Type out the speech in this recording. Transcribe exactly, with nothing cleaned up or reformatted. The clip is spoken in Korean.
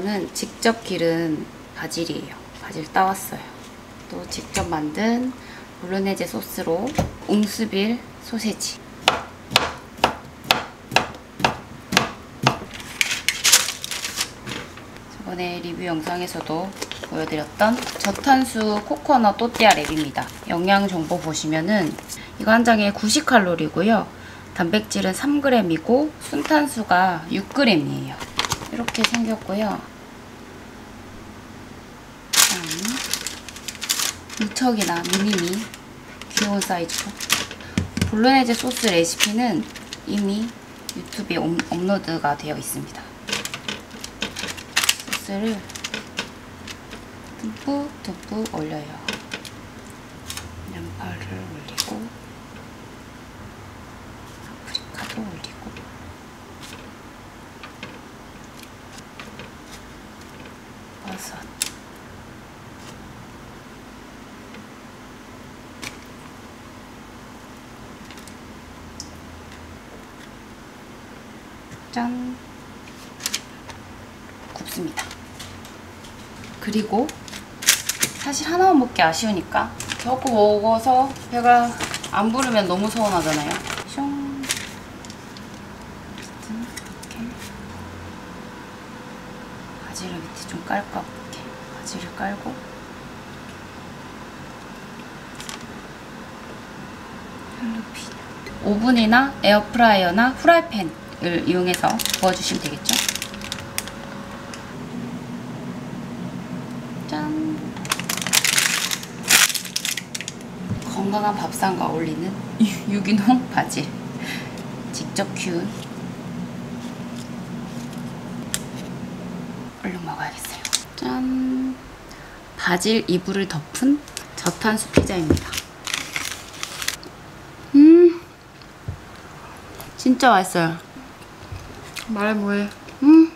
이거는 직접 기른 바질이에요. 바질 따왔어요. 또 직접 만든 볼로네제 소스로 옹스빌 소세지. 저번에 리뷰 영상에서도 보여드렸던 저탄수 코코넛 또띠아 랩입니다. 영양 정보 보시면은 이거 한 장에 구십 칼로리고요. 단백질은 삼 그램이고 순탄수가 육 그램이에요. 이렇게 생겼고요. 무척이나 미니미 귀여운 사이즈로. 볼로네제 소스 레시피는 이미 유튜브에 업로드가 되어 있습니다. 소스를 듬뿍 듬뿍 올려요. 양파를 올리고 파프리카도 올리고 버섯, 짠! 굽습니다. 그리고 사실 하나만 먹기 아쉬우니까 겨우 먹어서 배가 안 부르면 너무 서운하잖아요. 슝! 이렇게 바지를 밑에 좀 깔까 이렇게 바지를 깔고 할로피뇨. 오븐이나 에어프라이어나 후라이팬을 이용해서 구워주시면 되겠죠? 짠! 건강한 밥상과 어울리는 유기농 바질. 직접 키운. 얼른 먹어야겠어요. 짠! 바질 이불을 덮은 저탄수 피자입니다. 음! 진짜 맛있어요. 말해 뭐해. 음!